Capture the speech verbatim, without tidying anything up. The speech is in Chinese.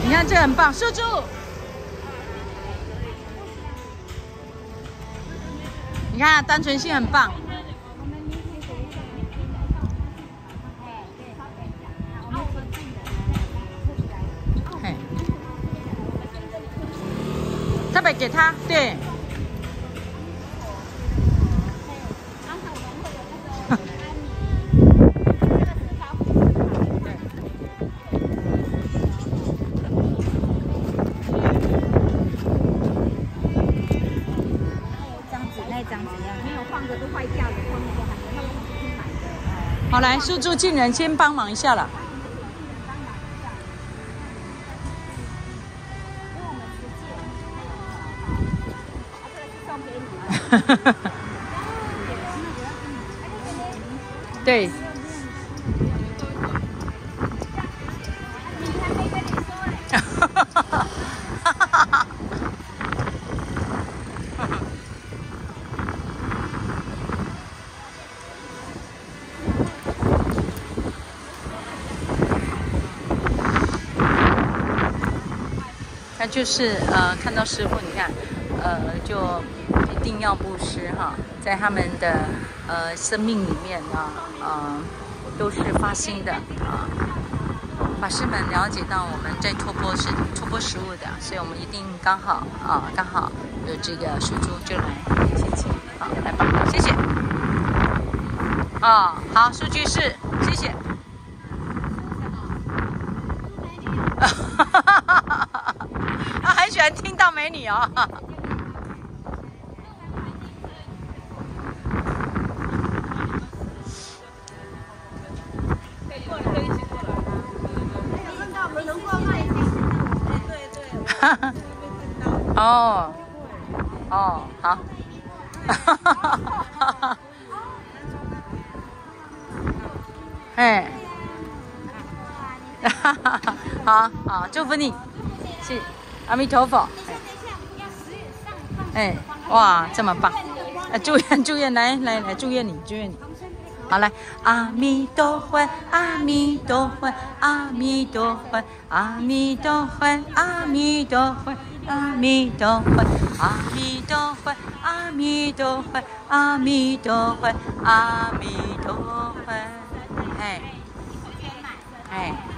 你看这很棒，叔叔。你看单纯性很棒。嘿，特别给他，对。好，来，叔叔进人先帮忙一下了。对。那就是呃，看到师傅，你看，呃，就一定要布施哈，在他们的呃生命里面呢，呃，都是发心的啊。法师们了解到我们在托钵是托钵食物的，所以我们一定刚好啊，刚好有这个水珠就来请请，好，来吧，谢谢。哦，好，数据是，谢谢。他很喜欢听到美女哦。哦，哦，好。哎，好好，祝福你，是阿弥陀佛。哎，哇，这么棒！啊，祝愿祝愿，来来来，祝愿你，祝愿你。好，来，阿弥陀佛，阿弥陀佛，阿弥陀佛，阿弥陀佛，阿弥陀佛，阿弥陀佛，阿弥陀佛，阿弥陀佛，阿弥陀佛，阿弥陀佛。哎，哎。